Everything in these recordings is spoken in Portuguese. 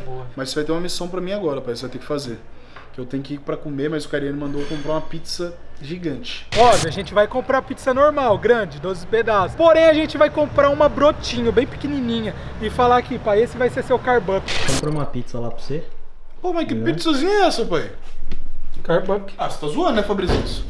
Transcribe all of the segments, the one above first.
Boa. Mas você vai ter uma missão pra mim agora, pai. Você vai ter que fazer. Que eu tenho que ir pra comer, mas o Cariani mandou eu comprar uma pizza gigante. Olha, a gente vai comprar pizza normal, grande, 12 pedaços. Porém, a gente vai comprar uma brotinho, bem pequenininha. E falar aqui, pai, esse vai ser seu carb up. Compra uma pizza lá pra você. Pô, mas que pizzazinha é essa, pai? Carb up. Ah, você tá zoando, né, Fabrício?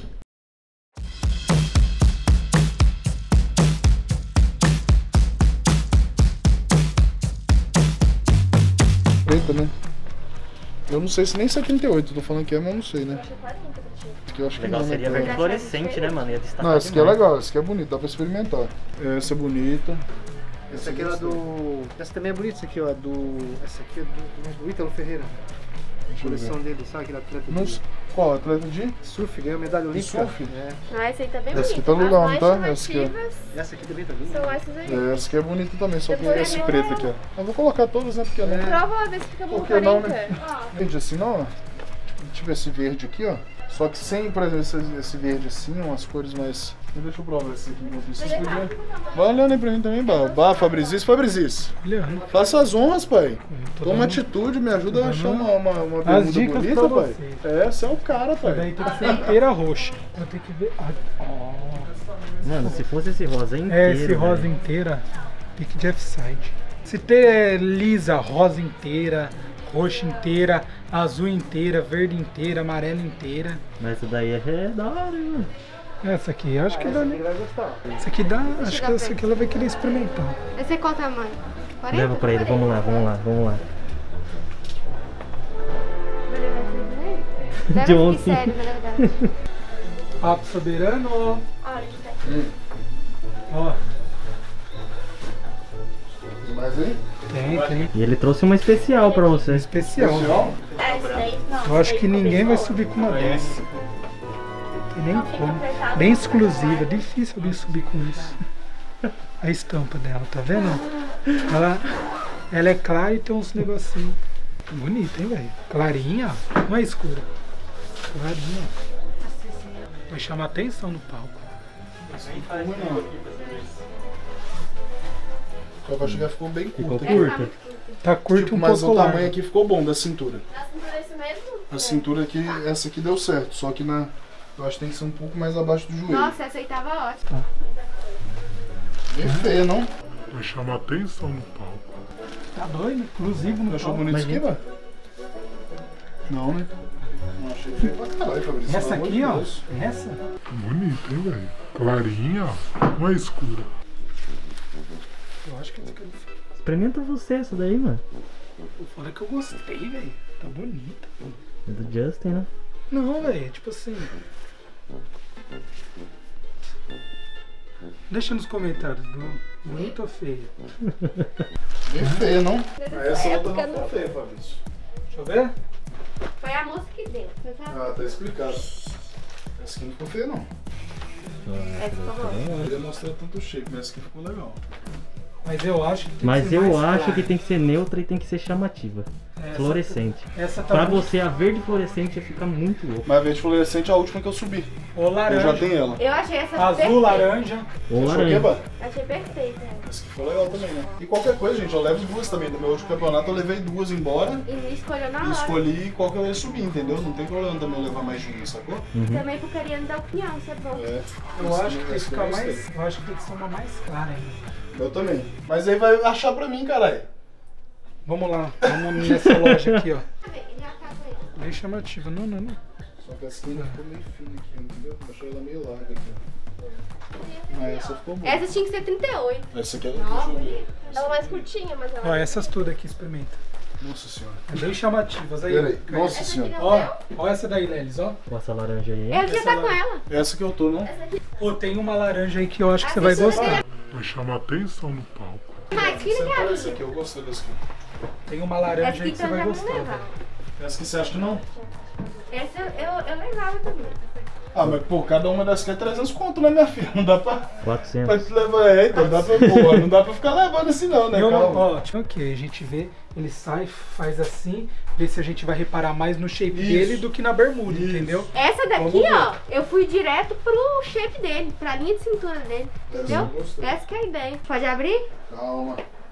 Preta, né? Eu não sei se nem 78, tô falando que é, mas eu não sei, né? Aqui eu acho que Legal não, seria né? verde fluorescente, né, mano? Ia destacar Não, esse aqui é demais. legal, esse aqui é bonito, dá pra experimentar. Essa é bonita. Essa aqui é lá do... Essa também é bonita, essa aqui, ó, do... Essa aqui é do Ítalo Ferreira. A coleção dele, sabe aquele atleta Não, de qual? Atleta de? surf, ganhou medalha olímpica. surf? É. Ah, essa aí tá bem Essa aqui bonita. tá legal, As não tá? mais Essa aqui, ó. chamativas Essa aqui também tá linda. são essas aí. Essa aqui é bonita também, só que Depois esse é preto aqui, ó. Eu vou colocar todas, né? Porque não. Prova pra ver se fica bom Por que não, 40. né? Verde assim não, ó. Tipo esse verde aqui, ó. Só que sem, por exemplo, esse verde assim, umas cores mais... Deixa eu provar esse aqui enquanto isso. Vocês podiam... Vai olhando aí pra mim também, Bah, Fabrizis. Olhando. Faça as honras, pai. Tô Toma dando- atitude, me ajuda a achar uma As bermuda dicas bonita, pra pai. vocês. É, você é o cara, Daí pai. tem que ser inteira roxa. Vou ter que ver. Mano, se fosse esse rosa inteiro. É, esse rosa velho. inteira, pique de F-side. Se ter lisa, rosa inteira, roxa inteira, azul inteira, verde inteira, amarela inteira. Mas essa daí é da hora, hein, mano. Essa aqui, acho que dá, Essa né? aqui vai gostar. Essa aqui dá, acho que essa aqui ela vai querer experimentar. Esse é qual tamanho? 40? Leva pra ele, vamos lá, vamos lá, vamos lá. Vai levar esse daí? Leva De esse ontem. sério, na verdade. Papo soberano, ó. Olha que tá aqui. Ó, Tem mais aí? tem. E ele trouxe uma especial pra você. Especial. É, esse daí não. Eu acho que ninguém vai subir com uma dessa. Tem nem como. Bem exclusiva, difícil alguém subir com isso. A estampa dela, tá vendo? Ela é clara e tem uns negocinhos. Bonita, hein, velho? Clarinha, ó. Não é escura. Clarinha, ó. Vai chamar atenção no palco. Só que eu acho que ficou bem Ficou curta. curta. Tá curto Tipo, um mas pouco o tamanho largo. aqui ficou bom da cintura. Na cintura é isso mesmo? A cintura aqui, essa aqui deu certo. Só que eu acho que tem que ser um pouco mais abaixo do joelho. Nossa, essa aí tava ótima. Bem feia, não? Vai chamar atenção no palco. Tá doido, inclusive no Achou palco. bonito isso aqui, mano? Não, né? Não achei feio pra caralho, Fabrício. Essa pelo amor aqui, de ó. Deus. Essa. Bonito, hein, velho? Clarinha, ó. Não é escura. Eu acho que fica. Experimenta você essa daí, mano. Fala que eu gostei, velho. Tá bonita. É do Justin, né? Não, velho, tipo assim. Deixa nos comentários, bonita ou feia? Bem feia, não? Nessa Essa outra época não tá feia, Fabrício. Deixa eu ver. Foi a moça que deu. Você sabe? Ah, tá explicado. Essa aqui não ficou feia, não. Essa ficou boa. Não queria mostrar tanto shape, mas essa aqui ficou legal. Mas eu acho que tem que Mas ser eu mais acho clara. que tem que ser neutra e tem que ser chamativa. Essa- Fluorescente. Essa tá Pra bonita. você, a verde fluorescente ia ficar muito louco. Mas a verde fluorescente é a última que eu subi. Ou Eu laranja. já tenho ela. Eu achei essa Azul, perfeita. laranja. Ou Achou o quê, laranja. Bá? Achei perfeita. Essa aqui ficou legal também, né? E qualquer coisa, gente, eu levo duas também. Do meu último campeonato eu levei duas embora. E escolheu na E hora. escolhi qual que eu ia subir, entendeu? Não tem problema também eu levar mais de uma, sacou? Também pro Cariani dar opinião, isso é bom. É. Eu acho que tem que Essa ficar eu gostei. mais. Eu acho que tem que ser uma mais clara ainda. Eu também. Mas aí vai achar pra mim, caralho. Vamos lá, vamos nessa loja aqui, ó. Já acabou aí. Bem chamativa. Não. Só que essa aqui ainda ficou meio fina aqui, entendeu? Eu achei ela meio larga aqui. Mas essa ficou boa. Essa tinha que ser 38. Essa aqui é... Nossa, deixa eu ver. bonita. Ela é mais curtinha, mas ela... Ó, essas tudo aqui, experimenta. Nossa senhora. É bem chamativas. Aí, Peraí. Caio. Nossa Essa senhora. aqui não Ó, deu? ó essa daí, Lelis, ó. Com essa laranja aí, hein? Eu já tá com ela. Essa que eu tô, não? Pô, tem uma laranja aí que eu acho que você vai Assiste gostar. Vai chamar atenção no palco. Mais fina que a Senta essa minha. aqui, eu gostei dessa aqui. Tem uma laranja Essa aí aqui que você vai também eu gostar, vou levar. velho. Essa que você acha que não? Essa eu levava também. Ah, mas pô, cada uma dessas aqui é 300 conto, né, minha filha? Não dá pra 400. te levar. É, então dá pra, pô, não dá pra ficar levando assim não, né, Eu não, calma. ó, tipo, ok, a gente vê, ele sai, faz assim, vê se a gente vai reparar mais no shape Isso. dele do que na bermuda, Isso. entendeu? Essa daqui, Vamos ver. ó, eu fui direto pro shape dele, pra linha de cintura dele, entendeu? eu gostei. Essa que é a ideia. Pode abrir? Calma.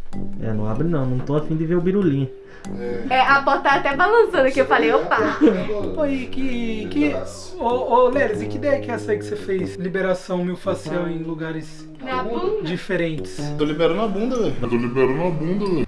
É, não abre não, não tô afim de ver o birulinho. É, a porta tá até balançando aqui, eu falei, opa. Oi, Ô, Lelis, e que ideia que é essa aí que você fez? Liberação miofascial em lugares Na bunda. diferentes. Tô liberando a bunda, velho. Tô liberando a bunda, velho.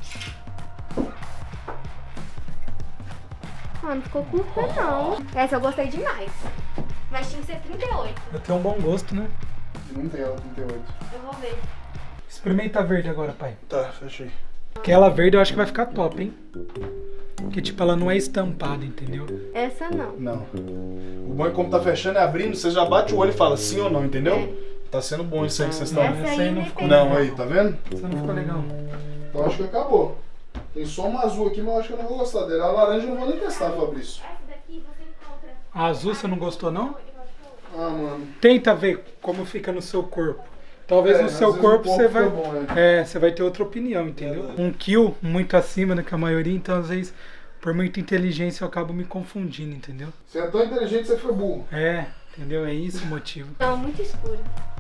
Ah, não ficou curta não. Essa eu gostei demais. Mas tinha que ser 38. Eu tenho um bom gosto, né? Não tem ela, 38. Eu vou ver. Experimenta a verde agora, pai. Tá, fechei. Aquela verde eu acho que vai ficar top, hein? Porque, tipo, ela não é estampada, entendeu? Essa não. Não. O bom é como tá fechando e abrindo, você já bate o olho e fala sim ou não, entendeu? Tá sendo bom isso aí que vocês estão. Essa Essa aí aí não nem ficou tem. Não, aí, tá vendo? Essa não ficou legal. Então acho que acabou. Tem só uma azul aqui, mas eu acho que eu não vou gostar dela. A laranja eu não vou nem testar, Fabrício. Essa daqui você encontra. A azul você não gostou, não? Ah, mano. Tenta ver como fica no seu corpo. Talvez no às seu vezes corpo um você pouco vai. fica bom, né? Você vai ter outra opinião, entendeu? Um kill muito acima do que a maioria, então às vezes, por muita inteligência, eu acabo me confundindo, entendeu? Você é tão inteligente que você foi burro. É, entendeu? É isso o motivo. Não, muito escura.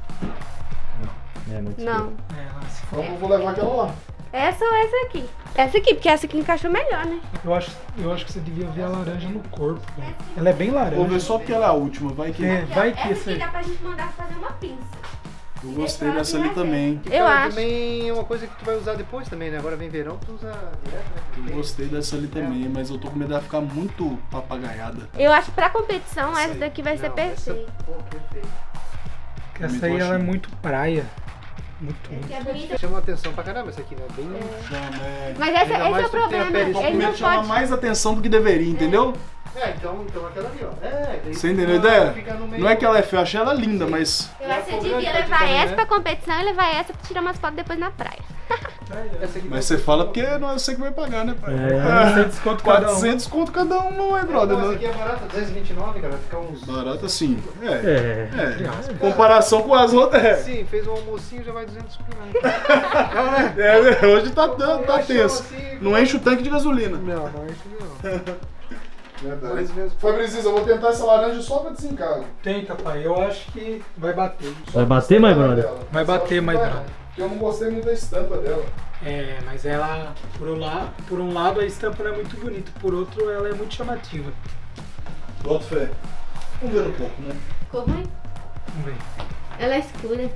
É muito Não. É, se for- Então eu vou levar aquela lá. Essa ou essa aqui? Essa aqui, porque essa aqui encaixou melhor, né? eu acho que você devia ver a laranja no corpo, velho. Ela é bem laranja. Vou ver só porque ela é a última, vai que. Vai que Essa esse. aqui dá pra gente mandar fazer uma pinça. Eu gostei dessa ali também. Eu acho. Também é uma coisa que tu vai usar depois também, né? Agora vem verão, tu usa direto, né? Eu gostei dessa ali também, mas eu tô com medo dela ficar muito papagaiada. Eu acho que pra competição essa daqui vai ser Não, perfeita. Pô, perfeito. Essa aí ela é muito praia. Muito. Que é bonita. Chama atenção pra caramba essa aqui, né? Bem... Mas esse Ainda é mais o tu que tem a problema. pele Tô com Ele medo não de chamar pode. mais atenção do que deveria, entendeu? então aquela ali, ó. Daí Você tu entendeu a vai ideia? ficar no meio. Não é que ela é feia, eu achei ela linda, mas. Eu acho que você Ela devia ficou levar grande essa também, pra competição e levar essa pra tirar umas fotos depois na praia. Essa aqui Mas você fala porque não é você que vai pagar, né, pai? Você desconto cada um. 400 conto cada um, não é, brother? Essa Não. aqui é barata, 229, cara. Vai ficar uns... Barato assim. É. Comparação com as outras, é. Sim, fez um almocinho, já vai 200 por lá. Hoje tá tenso. Não enche o tanque de gasolina. Não, não é isso não. Verdade. Fabrício, eu vou tentar essa laranja só pra desencargo. Tenta, pai. Eu acho que vai bater. Vai bater, my brother? Vai bater, my brother. Porque eu não gostei muito da estampa dela. É, mas ela, por um lado, a estampa não é muito bonita, por outro, ela é muito chamativa. Boto fé. Vamos ver um pouco, né? Ficou ruim? Vamos ver. Ela é escura.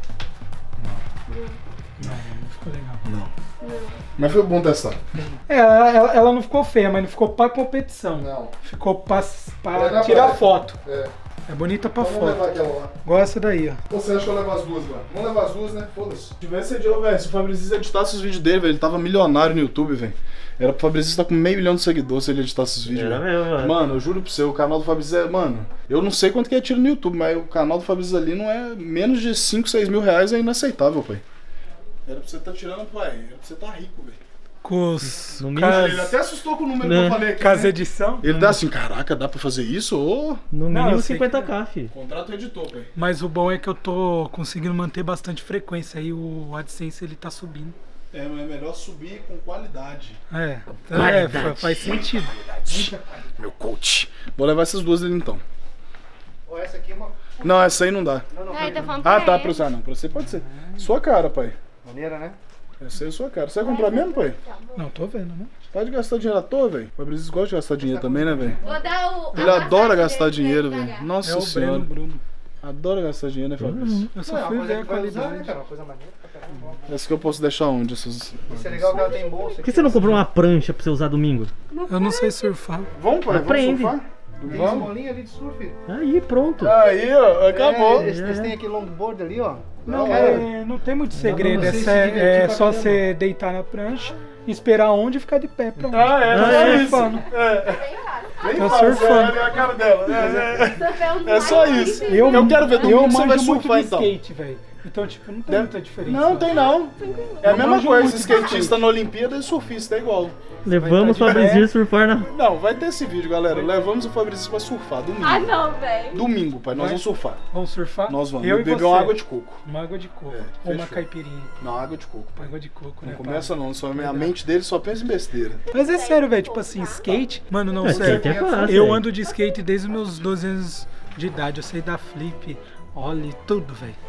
Não ficou legal. Não. Mas foi bom testar. Ela não ficou feia, mas não ficou pra competição. Não. Ficou pra É na tirar praia. foto. É. É bonita pra Então vamos foto. levar aquela lá. Igual essa daí, ó. Ou você acha que eu levo as duas, mano? Vamos levar as duas, né? Foda-se. Se tivesse editor, velho, se o Fabrício editasse os vídeos dele, velho, ele tava milionário no YouTube, velho. Era pro Fabrício estar com 500 mil de seguidores se ele editasse os vídeos, Era velho. mesmo, mano. Mano, eu juro pro você, o canal do Fabrício é... Mano, eu não sei quanto que é tiro no YouTube, mas o canal do Fabrício ali não é... Menos de 5, 6 mil reais é inaceitável, pai. Era pra você tá tirando, pai. Era pra você tá rico, velho. Com os... No com mínimo, as- Ele até assustou com o número Né? que eu falei aqui, com as né? edição. Ele dá assim, caraca, dá pra fazer isso? Ô, No Não, mínimo eu sei 50k, fi. contrato o editor, pai. Mas o bom é que eu tô conseguindo manter bastante frequência. Aí o AdSense ele tá subindo. É, mas é melhor subir com qualidade. Faz sentido. Meu coach. Vou levar essas duas ali então. Ó, essa aqui é uma... Não, essa aí não dá. Não, Aí tá falando Ah, pra tá, ele. pra usar não. Pra você pode ser. Sua cara, pai. maneira, né? Essa aí é sua cara. Você vai comprar mesmo, pai? Não, tô vendo, né? Para de gastar dinheiro à toa, velho. O Fabrício gosta de gastar dinheiro também, né, velho? Vou dar o. Ele a adora massagem gastar dele pra dinheiro, ele velho. pagar. Nossa É o senhora. Bruno. Adora gastar dinheiro, né, Fabrício? Eu só Não, é uma fui coisa ver a que vai usar, né, qualidade. cara? Uma coisa maneira pra caramba. Essa que eu posso deixar onde? Essas... Isso é legal que ela tem bolsa. Por que você não comprou uma prancha pra você usar domingo? Eu não sei surfar. Vamos, pai? Aprende. Vamos surfar? Tem Vamos? esmolinha ali de surf. Aí, pronto. Aí, ó. Acabou. Eles têm aqui longboard ali, ó. Não, cara. não tem muito segredo. Não, você Essa se divertir é pra só caramba. você deitar na prancha, esperar onde e ficar de pé. Pronto. Ah, é. Tá É isso. surfando. Nem Tô fácil, surfando. é a cara dela. É só isso. Eu quero ver eu domingo você vai manjo muito surfar, de então. skate, velho. Então, tipo, não tem muita diferença. Não, tem não. É a Eu mesma manjo coisa. muito de Skatista skate. na Olimpíada e surfista é igual. Levamos o Vai tá de Fabrício pé. surfar na... Não, vai ter esse vídeo, galera. Levamos o Fabrício pra surfar. Domingo. Ah, não, velho. Domingo, pai. Nós Vai? vamos surfar. Vamos surfar? Nós vamos. Eu e beber você. uma água de coco. Uma água de coco. É, Ou uma fechou. caipirinha. Não, água de coco, pai. Água de coco, né? Não começa não. Só a mente dele só pensa em besteira. Mas é sério, velho. Tipo assim, skate. Mano, não É, sei. skate é fácil, Eu velho. ando de skate desde os meus 12 anos de idade. Eu sei dar flip, ollie, tudo, velho.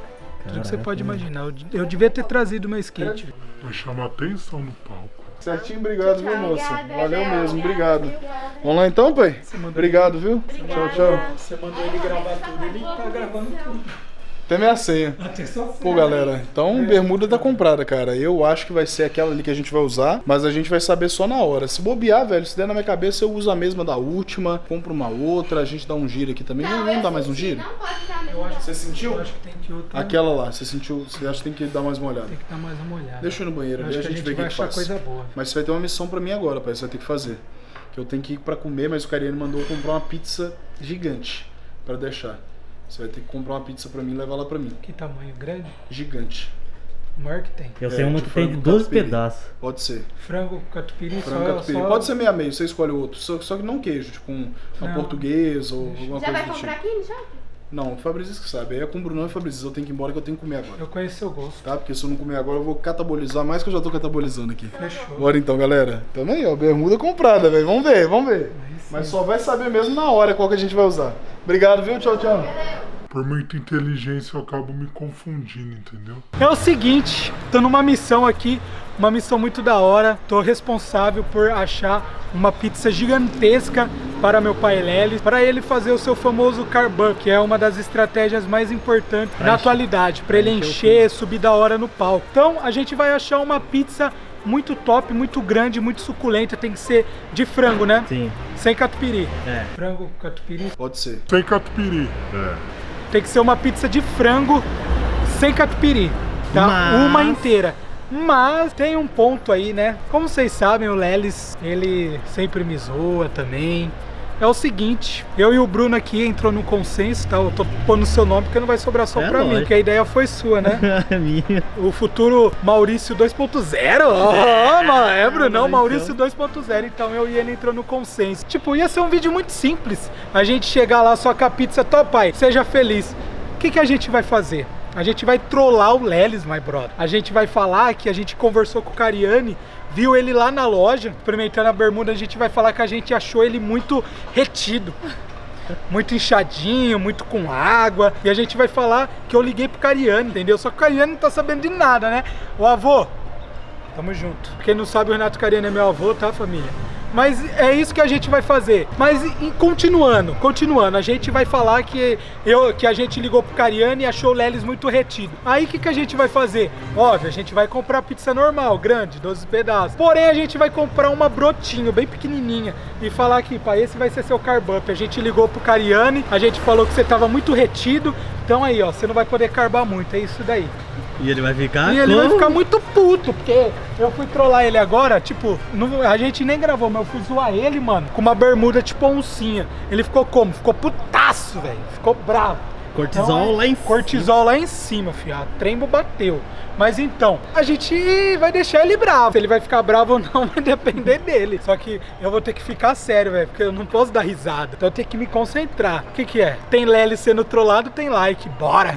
Tudo que você pode imaginar. Eu devia ter trazido meu skate. Vai chamar atenção no palco. Certinho, obrigado, viu, moça? Valeu mesmo, obrigado. Vamos lá então, pai? Obrigado, viu? Tchau, tchau. Você mandou ele gravar tudo, ele tá gravando tudo. Até minha senha. Pô, galera, então bermuda tá comprada, cara. Eu acho que vai ser aquela ali que a gente vai usar, mas a gente vai saber só na hora. Se bobear, velho, se der na minha cabeça, eu uso a mesma da última, compro uma outra, a gente dá um giro aqui também. Não dá mais um giro? Você sentiu? Eu acho que tem que outra. Aquela lá, você sentiu? Você acha que tem que dar mais uma olhada? Tem que dar mais uma olhada. Deixa eu ir no banheiro, Acho a que a gente vê o vai que achar faz. coisa boa. Mas você vai ter uma missão pra mim agora, pai, você vai ter que fazer. Que eu tenho que ir pra comer, mas o Cariani mandou comprar uma pizza gigante pra deixar. Você vai ter que comprar uma pizza pra mim e levar lá pra mim. Que tamanho? Grande? Gigante. O maior que tem. Eu sei uma de que tem de frango 12 catupiry. pedaços. Pode ser. Frango catupiry, Frango catupiry. Pode ser meio a meio, você escolhe o outro. Só que não queijo, tipo uma portuguesa ou alguma Já coisa vai do comprar tipo. aqui no shopping? Não, o Fabrício que sabe. Aí é com o Bruno e Fabrício. Eu tenho que ir embora que eu tenho que comer agora. Eu conheço seu gosto. Tá? Porque se eu não comer agora eu vou catabolizar mais que eu já tô catabolizando aqui. Fechou. Bora então, galera. Tamo aí, ó. Bermuda comprada, velho. Vamos ver, vamos ver. Mas só vai saber mesmo na hora qual que a gente vai usar. Obrigado, viu? Tchau, tchau. Por muita inteligência eu acabo me confundindo, entendeu? É o seguinte, tô numa missão aqui, uma missão muito da hora. Tô responsável por achar uma pizza gigantesca para meu pai Lelis, para ele fazer o seu famoso carb up, que é uma das estratégias mais importantes na atualidade, para ele encher, subir da hora no palco. Então a gente vai achar uma pizza muito top, muito grande, muito suculenta. Tem que ser de frango, né? Sim. Sem catupiry. É. Frango, catupiry. Pode ser. Sem catupiry. Tem que ser uma pizza de frango sem catupiry, tá? Mas... Uma inteira. Mas tem um ponto aí, né? Como vocês sabem, o Lelis, ele sempre me zoa também. É o seguinte, eu e o Bruno aqui entrou num consenso, tá? Eu tô pondo o seu nome porque não vai sobrar só pra mim, porque a ideia foi sua, né? Minha. O futuro Maurício 2.0. Mano, é, Brunão, Maurício 2.0. Então eu e ele entrou no consenso. Tipo, ia ser um vídeo muito simples. A gente chegar lá só com a pizza, top, pai, seja feliz. O que a gente vai fazer? A gente vai trollar o Lelis, my brother. A gente vai falar que a gente conversou com o Cariani, viu ele lá na loja, experimentando a bermuda. A gente vai falar que a gente achou ele muito retido, muito inchadinho, muito com água. E a gente vai falar que eu liguei pro Cariani, entendeu? Só que o Cariani não tá sabendo de nada, né? Ô avô, tamo junto. Quem não sabe, o Renato Cariani é meu avô, tá, família? Mas é isso que a gente vai fazer. Mas continuando, a gente vai falar que a gente ligou pro Cariani e achou o Lelis muito retido. Aí o que a gente vai fazer? Óbvio, a gente vai comprar pizza normal, grande, 12 pedaços. Porém, a gente vai comprar uma brotinho, bem pequenininha, e falar aqui, pai, esse vai ser seu carb up. A gente ligou pro Cariani, a gente falou que você tava muito retido. Então aí, ó, você não vai poder carbar muito, é isso daí. E ele vai ficar? E ele vai ficar muito puto, porque eu fui trollar ele agora, tipo, a gente nem gravou, mas eu fui zoar ele, mano, com uma bermuda tipo oncinha. Ele ficou como? Ficou putaço, velho. Ficou bravo. Cortisol então, lá em cima. Cortisol lá em cima, filho. A trembo bateu. Mas então, a gente vai deixar ele bravo. Se ele vai ficar bravo ou não, vai depender dele. Só que eu vou ter que ficar sério, velho, porque eu não posso dar risada. Então eu tenho que me concentrar. O que é? Tem Lelis sendo trollado, tem like. Bora!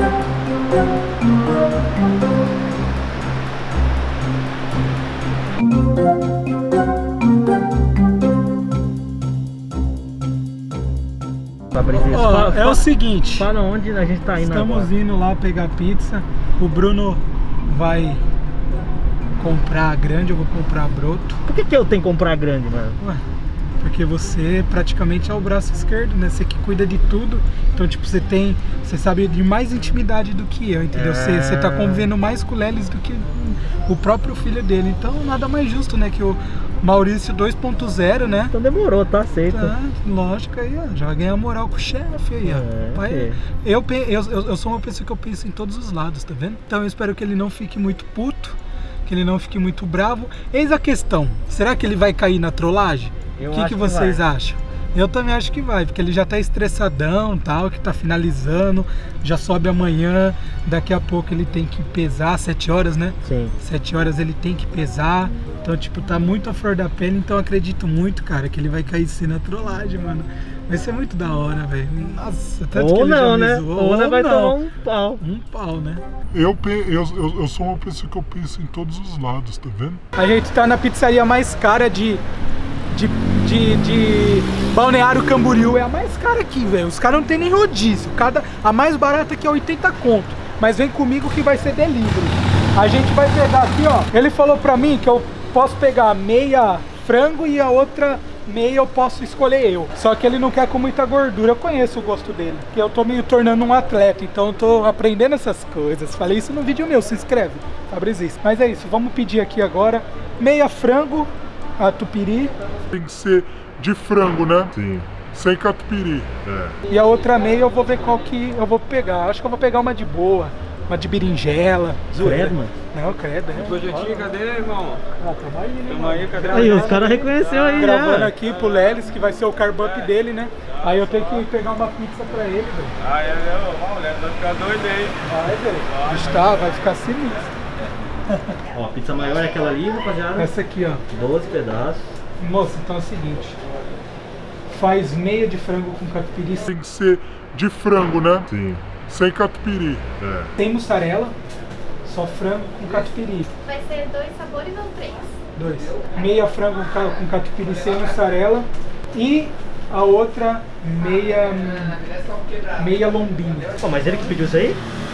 Ó, é o seguinte, fala onde a gente tá indo estamos agora. indo lá pegar pizza. O Bruno vai comprar a grande, eu vou comprar a broto. Por que eu tenho que comprar grande, mano? Ué, porque você praticamente é o braço esquerdo, né? Você que cuida de tudo. Então, tipo, você sabe de mais intimidade do que eu, entendeu? Você tá convivendo mais com o Lelis do que o próprio filho dele. Então, nada mais justo, né? Que o Maurício 2.0, né? Então demorou, tá aceito. Tá, lógico, aí, ó, já vai ganhar moral com o chefe aí, ó. Pai, eu sou uma pessoa que eu penso em todos os lados, tá vendo? Então eu espero que ele não fique muito puto, que ele não fique muito bravo. Eis a questão, será que ele vai cair na trollagem? O que vocês acham? Eu também acho que vai, porque ele já tá estressadão, tal, que tá finalizando, já sobe amanhã, daqui a pouco ele tem que pesar, 7 horas, né? Sim. 7 horas ele tem que pesar, então, tipo, tá muito à flor da pele, então eu acredito muito, cara, que ele vai cair sim na trollagem, mano. Vai ser muito da hora, velho. Nossa, tanto que ele já me zoou. Ou não vai tomar um pau. Um pau, né? Eu sou uma pessoa que eu penso em todos os lados, tá vendo? A gente tá na pizzaria mais cara de Balneário Camboriú, é a mais cara aqui, velho. Os caras não tem nem rodízio. A mais barata aqui é 80 conto. mas vem comigo que vai ser delivery. A gente vai pegar aqui, ó. Ele falou pra mim que eu posso pegar meia frango e a outra meia eu posso escolher eu. Só que ele não quer com muita gordura. Eu conheço o gosto dele, porque eu tô me tornando um atleta, então eu tô aprendendo essas coisas. Falei isso no vídeo meu, se inscreve, Fabrizis. Mas é isso, vamos pedir aqui agora meia frango, a tupiri. Tem que ser de frango, né? Sim. Sem catupiry. E a outra meia eu vou ver qual que eu vou pegar. Acho que eu vou pegar uma de boa, uma de berinjela. Credo, mano. Não, credo, né? Projetinho, cadê, irmão? Ah, tamo aí, né? Tamo aí, cadê? Aí, os caras reconheceram aí, Gravando né? aqui pro Lelis, que vai ser o carb up dele, né? Aí eu tenho que pegar uma pizza pra ele, velho. Ah, ó, o Léo vai ficar doido aí. Vai, velho. Está, vai ficar sinistro. Ó, a pizza maior é aquela ali, rapaziada. Essa aqui, ó. 12 pedaços. Moça, então é o seguinte. Faz meia de frango com catupiry Tem que ser de frango, né? Sim. Sem catupiry. sem mussarela, só frango com catupiry. Vai ser 2 sabores ou 3? 2. Meia frango com catupiry sem mussarela e a outra meia lombinha. Pô, mas ele que pediu isso aí?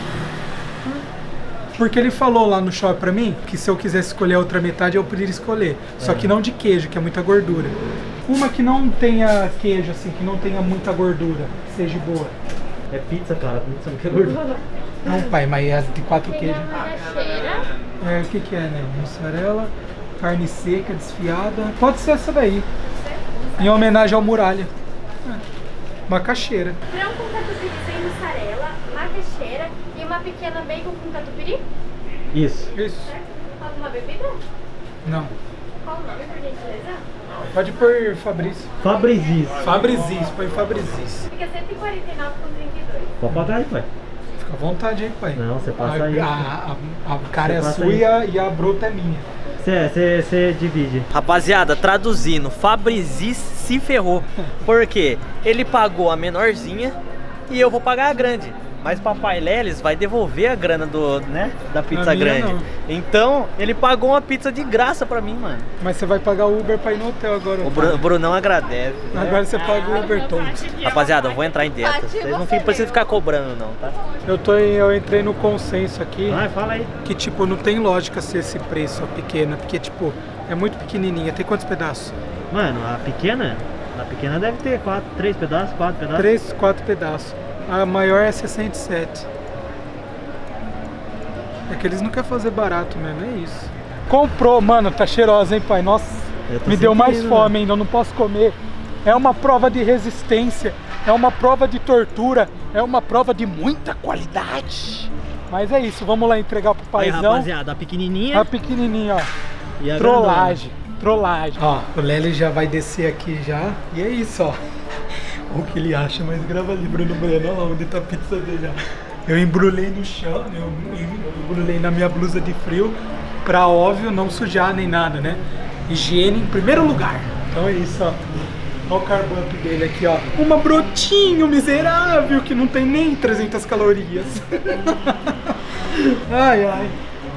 Porque ele falou lá no shopping pra mim que se eu quisesse escolher a outra metade eu poderia escolher. Só que não de queijo, que é muita gordura. Uma que não tenha queijo, assim, que não tenha muita gordura, seja boa. É pizza, cara. Pizza não quer gordura. Não, pai, mas é de 4 queijos. Macaxeira. É, o que que é, né? Mussarela, carne seca, desfiada. Pode ser essa daí. Em homenagem ao Muralha. Macaxeira. Frango com catupiry sem mussarela, macaxeira e uma pequena bacon com catupiry. Isso. Isso. Certo? Alguma bebida? Não. Qual o nome, por gentileza? Pode pôr Fabrício. Fabrizis. Fabrizis, põe Fabrizis. Fica 149,32. Pode pagar aí, pai. Fica à vontade aí, pai. Não, você passa aí. A cara Você é passa sua aí. e a brota é minha. Você divide. Rapaziada, traduzindo, Fabrizis se ferrou. Por quê? Ele pagou a menorzinha e eu vou pagar a grande. Mas papai Lelis vai devolver a grana da pizza A minha grande. não. Então, ele pagou uma pizza de graça pra mim, mano. Mas você vai pagar o Uber pra ir no hotel agora. O Brunão agradece. Agora você paga o Uber todo. Rapaziada, eu vou entrar em dieta. Vocês não precisam ficar cobrando não, tá? Eu entrei no consenso aqui. Vai, fala aí. Que tipo, não tem lógica ser esse preço, a pequena, porque tipo, é muito pequenininha. Tem quantos pedaços? Mano, a pequena deve ter 3 pedaços, 4 pedaços. 3, 4 pedaços. A maior é 67. É que eles não querem fazer barato mesmo, é isso. Comprou, mano, tá cheirosa, hein, pai? Nossa, Eu tô me deu mais sentindo, fome ainda, eu não posso comer. É uma prova de resistência, é uma prova de tortura, é uma prova de muita qualidade. Mas é isso, vamos lá entregar pro Aí, paizão. rapaziada, a pequenininha A pequenininha, ó. e a Trollagem, trollagem. Ó, o Lely já vai descer aqui já. E é isso, ó. O que ele acha, mas grava ali, Bruno Bueno, olha lá onde tá a pizza dele, ó. Eu embrulhei no chão, eu embrulhei na minha blusa de frio, pra, óbvio, não sujar nem nada, né? Higiene em primeiro lugar. Então é isso, ó. Olha o carb up dele aqui, ó. Uma brotinho miserável que não tem nem 300 calorias. Ai, ai.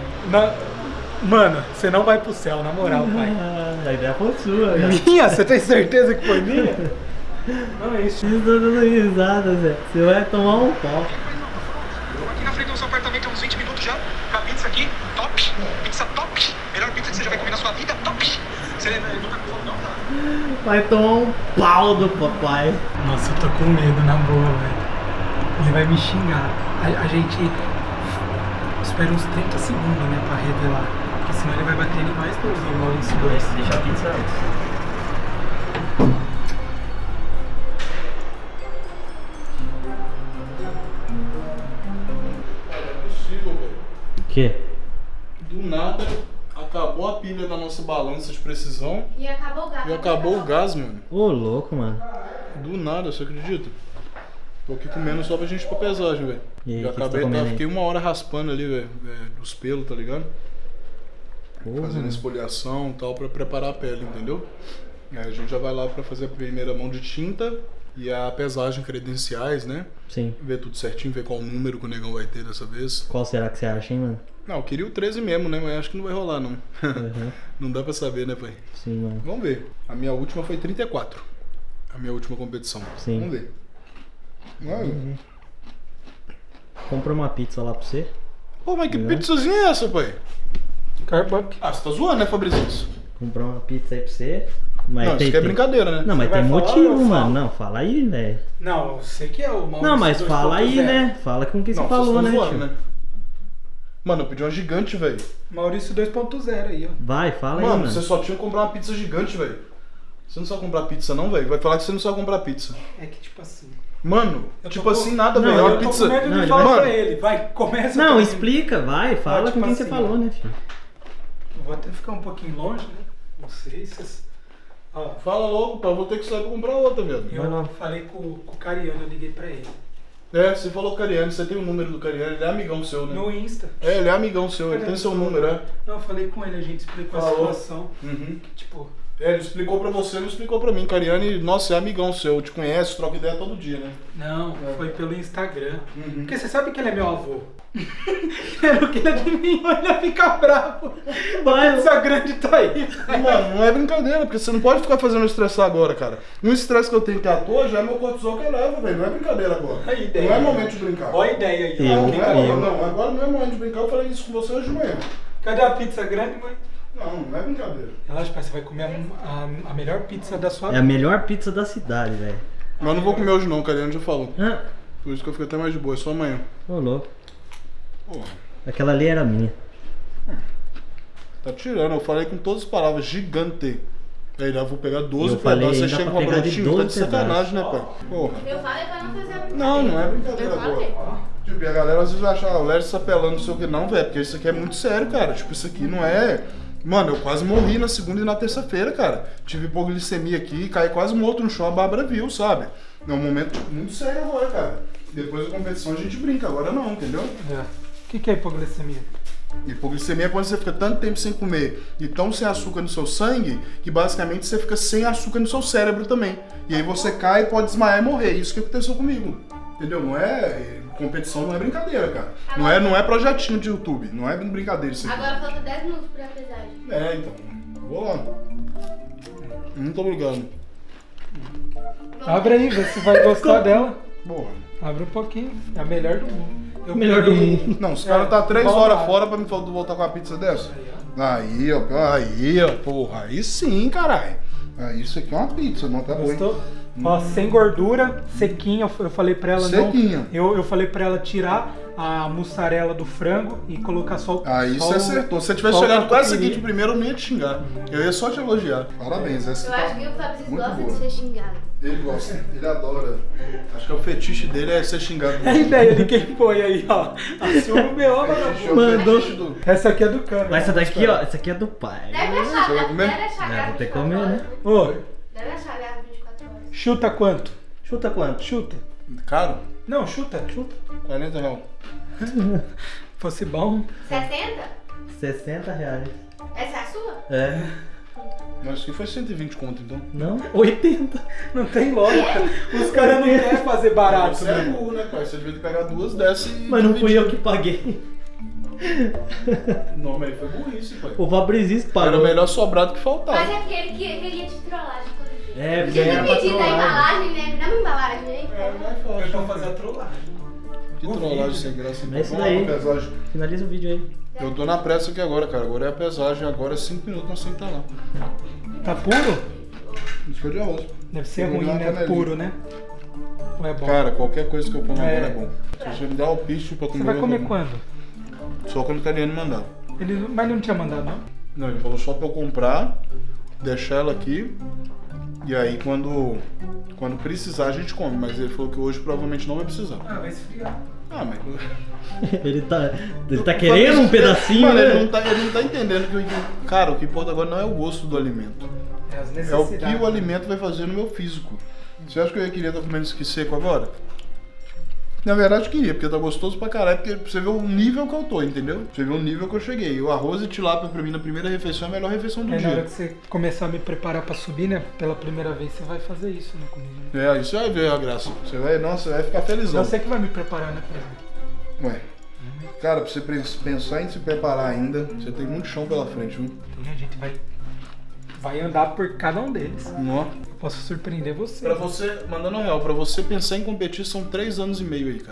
Mano, você não vai pro céu, na moral, pai. A ideia foi sua, né? Minha? Você tem certeza que foi minha? Não é isso. Eu tô dando risada, Zé. Você vai tomar um pau. Aqui na frente do seu apartamento há uns 20 minutos já. Com a pizza aqui, top. Pizza top. Melhor pizza que você já vai comer na sua vida, top. Você nunca comeu, não, tá? Vai tomar um pau do papai. Nossa, eu tô com medo, na boa, velho. Ele vai me xingar. A gente espera uns 30 segundos, né, pra revelar. Porque senão ele vai bater em mais dois, em Maurício 2. Deixa a pizza antes. Que? Do nada, acabou a pilha da nossa balança de precisão E acabou o gás. e acabou o gás, mano. Ô, louco, mano. Do nada, você acredita? Tô aqui comendo só pra gente ir pra pesagem, velho. E aí, Já que você acabei, tá comendo aí? fiquei 1 hora raspando ali, velho, os pelos, tá ligado? Porra. Fazendo esfoliação e tal, pra preparar a pele, entendeu? Aí a gente já vai lá pra fazer a primeira mão de tinta e a pesagem credenciais, né? Sim. Ver tudo certinho, ver qual número que o negão vai ter dessa vez. Qual será que você acha, hein, mano? Não, eu queria o 13 mesmo, né? Mas acho que não vai rolar, não. Uhum. Não dá pra saber, né, pai? Sim, mano. Vamos ver. A minha última foi 34. A minha última competição. Sim. Vamos ver. Ai. Comprou uma pizza lá pra você. Pô, mas que pizzazinha é essa, pai? Carbuck. Ah, você tá zoando, né, Fabrício? Comprou uma pizza aí pra você. Mas Não, isso aqui é brincadeira, né? Não, mas Você tem vai falar motivo, ou eu mano. falo? Não, fala aí, velho. Não, eu sei que é o Maurício. Não, mas fala aí, 2.0. né? Fala com o que você Não, falou, vocês né, tão zoando, tio? né? Mano, eu pedi uma gigante, velho. Maurício 2.0 aí, ó. Vai, fala aí, Mano, mano. você só tinha que comprar uma pizza gigante, velho. Você não sabe comprar pizza não, velho? Vai falar que você não sabe comprar pizza. É que tipo assim. Mano, Eu tipo tô assim, com- nada, Não, velho. É eu uma Eu tô pizza... com medo Não, de ele falar vai- pra ele. Vai, começa. Não, pra- explica, vai, fala tipo com quem você assim, falou, ó. né, filho? Eu vou até ficar um pouquinho longe, né? Não sei se... Ó, Fala logo, pá. Eu vou ter que sair pra comprar outra, velho. Vai lá. eu falei com o Cariano, eu liguei pra ele. É, você falou Cariano, você tem o número do Cariano, ele é amigão seu, né? No Insta. É, ele é amigão seu, ele tem seu número, é. Não, eu falei com ele, a gente explicou a Falou. situação. Uhum. Tipo, É, ele explicou pra você, não explicou pra mim. Cariani, nossa, é amigão seu, te conhece, troca ideia todo dia, né? não, foi pelo Instagram. Uhum. Porque você sabe que ele é meu avô. Quero que ele adivinhou, ele ia ficar bravo. A pizza grande tá aí. Mano, não é brincadeira, porque você não pode ficar fazendo eu estressar agora, cara. Um estresse que eu tenho que à toa já é meu cortisol que eleva, velho. Não é brincadeira agora. A ideia. Não é momento de brincar. Olha a ideia aí. Eu- ó. Não, Quem não, é, caiu? não, agora não é momento de brincar, eu falei isso com você hoje de manhã. Cadê a pizza grande, mãe? Não, não é brincadeira. Relaxa, pai, você vai comer a melhor pizza da sua É a vida. melhor pizza da cidade, velho. Mas eu não vou comer hoje não, o Cariani já falou. Ah, Por isso que eu fico até mais de boa, é só amanhã. ô louco. Porra, Aquela ali era minha. tá tirando, eu falei com todas as palavras, gigante. Aí eu vou pegar 12 Eu falei pedaços, você ainda chega pra com uma pegar de brotinha, tá de 12 sacanagem, né, pai? Porra. Eu falei pra não fazer a brincadeira. Não, não é brincadeira Eu falei. agora. Tipo, e a galera às vezes vai achar, o Léo está apelando, não sei o que, não, velho, porque isso aqui é muito sério, cara. Tipo, isso aqui não é. Mano, eu quase morri na segunda e na terça-feira, cara. Tive hipoglicemia aqui, caí quase morto no chão, a Bárbara viu, sabe? É um momento tipo, muito sério agora, cara. Depois da competição a gente brinca, agora não, entendeu? É. O que é hipoglicemia? Hipoglicemia é quando você fica tanto tempo sem comer e tão sem açúcar no seu sangue que basicamente você fica sem açúcar no seu cérebro também. E aí você cai, pode desmaiar e morrer. Isso que aconteceu comigo. Entendeu? Não é. Competição não é brincadeira, cara. Não é projetinho de YouTube. Não é brincadeira isso aqui. Agora falta 10 minutos pra pesagem. É, então. Vou lá. Muito obrigado. Abre aí, vê se vai gostar dela. Porra. Abre um pouquinho. É a melhor do mundo. Eu Melhor do peguei- mundo. Não, os caras tá 3 igual horas nada. fora pra me voltar com uma pizza dessa. Aí, ó, porra. Aí sim, caralho. Aí isso aqui é uma pizza, não tá bom. Gostou? Ó, sem gordura, sequinha. Eu falei pra ela Sequinha. não. Eu falei pra ela tirar a mussarela do frango e colocar só. Aí só você o- acertou. Se você tivesse só o chegado com essa aqui catupiry. de primeiro, eu não ia te xingar. Eu ia só te elogiar. Parabéns, essa Eu tá acho que o Fabrício muito gosta boa. de ser xingado. Ele gosta, ele adora. Acho que é o fetiche dele é ser xingado. É a ideia de quem foi aí, ó. Assume o B.O., Fetiche é o Mandou. fetiche do- Essa aqui é do cano. Mas essa daqui, ó, essa aqui é do pai. Deve achar, Você vai comer? deve achar É, grávida vou ter que 24 comer, horas, né? Ô, Deve achar grávida 24 horas. chuta quanto? Chuta quanto? Chuta. Caro? Não, chuta. 40 reais. Fosse bom. 60? 60 reais. Essa é a sua? É. Mas que foi 120 conto, então. Não? 80. Não tem lógica. Os caras não querem fazer barato, Você é né? burro, né, pai? Você devia ter pegado duas dessas e... Mas não fui dividir. eu que paguei. Não, mas aí foi burrice, pai. O Fabrizis Era pagou. o melhor sobrado que faltava. Mas é porque ele queria te trollar de todo jeito. É, porque Podia era ter pra pedido a trollar. embalagem, né? Me dá uma embalagem aí. Eu vou fazer a trollagem. Que trollagem sem graça. É isso Vamos lá daí. pra pesagem. Finaliza o vídeo aí. Eu tô na pressa aqui agora, cara. Agora é a pesagem. Agora é 5 minutos, nós temos que estar lá. Tá puro? Isso foi de arroz. Deve ser Eu vou ruim, dar uma né? canelinha. Puro, né? Ou é bom? Cara, qualquer coisa que eu como É. agora é bom. Se você me dá o picho pra comer... Você vai eu comer como. quando? Só quando o Cariano mandar. Mas ele não tinha mandado, não? Não, ele falou só pra eu comprar, deixar ela aqui. E aí quando precisar a gente come. Mas ele falou que hoje provavelmente não vai precisar. Ah, vai esfriar. Ah, mas... Ele tá querendo um pedacinho, Mano, né? ele não tá entendendo que... Cara, o que importa agora não é o gosto do alimento. É as É o necessidades. que o alimento vai fazer no meu físico. Você acha que eu ia querer estar comendo isso aqui seco agora? Na verdade eu queria, porque tá gostoso pra caralho, porque você vê o nível que eu tô, entendeu? Você vê o nível que eu cheguei. O arroz e tilápia pra mim na primeira refeição é a melhor refeição do É, na hora dia. que você começar a me preparar pra subir, né? Pela primeira vez, você vai fazer isso, né, comigo. Né? É, isso vai ver a graça. Você vai ficar felizão. Você que vai me preparar, né, por exemplo? Ué. Cara, pra você pensar em se preparar ainda, você tem muito chão pela frente, viu? Tem, a gente vai andar por cada um deles. Ó. Posso surpreender você. Pra você, mandando real, pra você pensar em competir são 3 anos e meio aí, cara.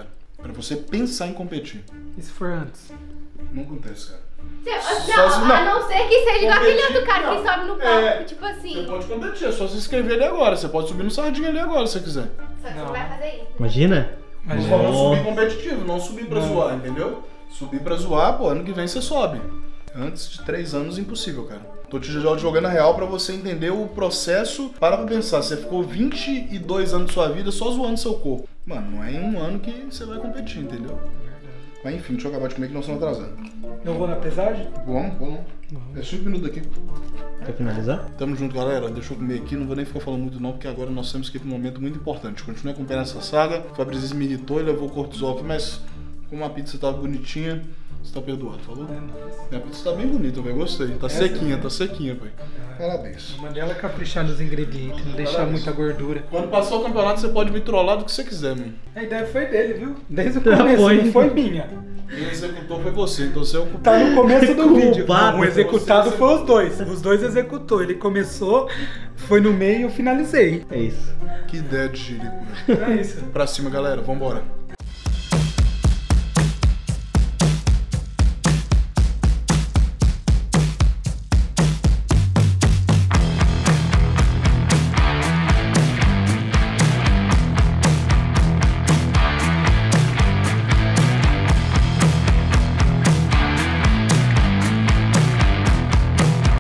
Pra você pensar em competir. E se for antes? Não acontece, cara. A não ser que seja igual aquele outro cara que sobe no palco, tipo Você assim. pode competir, é só se inscrever ali agora. Você pode subir no Sardinha ali agora, se você quiser. Só que você não vai fazer isso. Imagina? Mas falando subir competitivo, não subir pra zoar, entendeu? Subir pra zoar, pô, ano que vem você sobe. Antes de 3 anos, impossível, cara. Tô te jogando a real pra você entender o processo. Para pra pensar, você ficou 22 anos da sua vida só zoando seu corpo. Mano, não é em um ano que você vai competir, entendeu? Mas enfim, deixa eu acabar de comer que nós estamos atrasados. Eu vou na pesagem? Vamos. É 5 minutos aqui. Quer finalizar? Tamo junto, galera. Deixa eu comer aqui. Não vou nem ficar falando muito não, porque agora nós temos que ir pra um momento muito importante. Continua acompanhando essa saga. O Fabrício me irritou e levou o cortisol aqui, mas como a pizza tava bonitinha, você tá perdoado, falou? Minha pizza tá bem bonita, velho. Gostei. Tá sequinha, pai. Parabéns. Mandei ela caprichar nos ingredientes, não deixar muita gordura. Quando passar o campeonato, você pode me trollar do que você quiser, mano. A ideia foi dele, viu? Desde o começo, não foi minha. Quem executou foi você, então você é o Tá no começo do vídeo. Culpado. O executado foi os dois. Os dois executou. Ele começou, foi no meio e eu finalizei. É isso. Que ideia de gíria, mano. É isso. Pra cima, galera. Vambora.